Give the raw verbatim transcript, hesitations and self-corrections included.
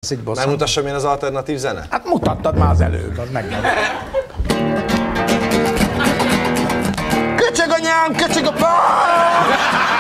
Megmutassam én az alternatív zene? Hát mutattad már az előbb, az megvan. Köcsög anyám, köcsög a bár!